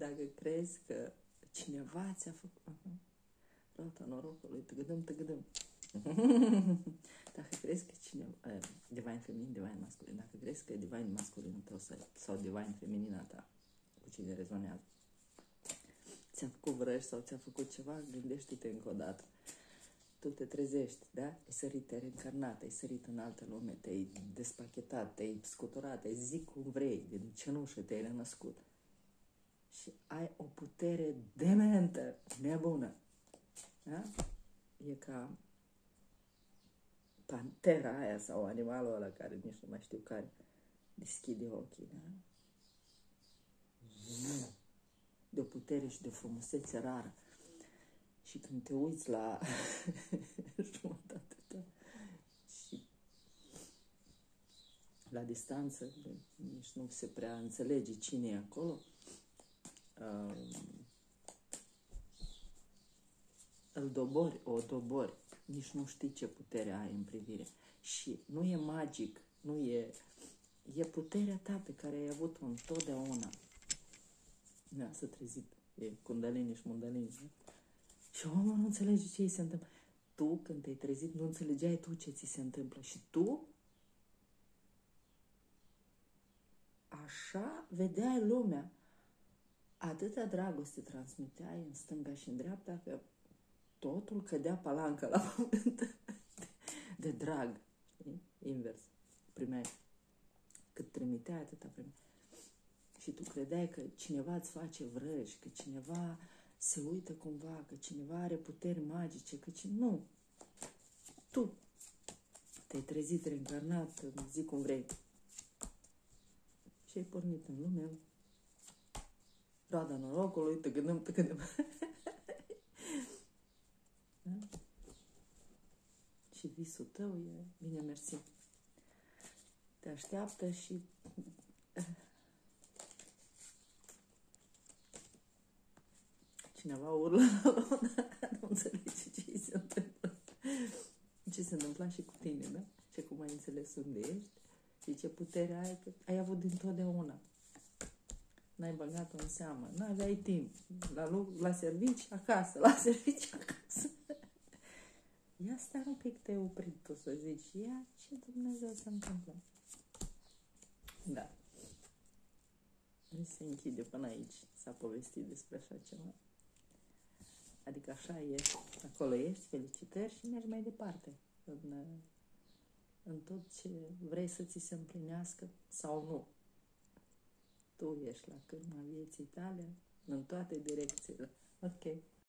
Dacă crezi că cineva ți-a făcut... Roata norocului, tăgădăm. Dacă crezi că cineva... divine feminin, divine masculin. Dacă crezi că divine masculinul tău sau divine feminina ta, cu cine rezonează, ți-a făcut vrăji sau ți-a făcut ceva, gândește-te încă o dată. Tu te trezești, da? Ai sărit, te-ai reîncarnat, ai sărit în altă lume, te-ai despachetat, te-ai scuturat, ai zic cum vrei, din cenușă te-ai renăscut. Și ai o putere dementă, nebună. Da? E ca pantera aia sau animalul ăla care nici nu mai știu care deschide ochii, da? De o putere și de o frumusețe rară. Și când te uiți la jumătatea ta și la distanță, nici nu se prea înțelege cine e acolo, o dobori, nici nu știi ce putere ai în privire. Și nu e magic, e puterea ta pe care ai avut-o întotdeauna. Da, s-a trezit, e Kundalini și Mundalini. Da? Și omul nu înțelege ce îi se întâmplă. Tu, când te-ai trezit, nu înțelegeai tu ce ți se întâmplă. Și tu așa vedeai lumea. Atâta dragoste transmiteai în stânga și în dreapta că totul cădea palanca la pământ de drag. Știi? Invers. Primeai. Cât trimiteai, atâta primeai. Și tu credeai că cineva îți face vrăji, că cineva se uită cumva, că cineva are puteri magice, că nu. Tu te-ai trezit reîncarnat, zic cum vrei. Și ai pornit în lume, roada norocului, tăgădăm. Da? Și visul tău e bine mersi. Te așteaptă și... Cineva urlă la nu înțelege ce se întâmplă. Ce se întâmpla și cu tine, da? Și acum ai înțeles unde ești și ce putere ai, că ai avut dintotdeauna. N-ai băgat-o în seamă, n-aveai timp. La servici, acasă, la servici, acasă. Ia stai un pic, te-ai oprit tu să zici, ia ce Dumnezeu se întâmplă. Da. Nu se închide până aici, s-a povestit despre așa ceva. Adică așa e, acolo ești, felicitări și mergi mai departe în tot ce vrei să ți se împlinească sau nu. Tu ești la cârma vieții tale în toate direcțiile. Ok.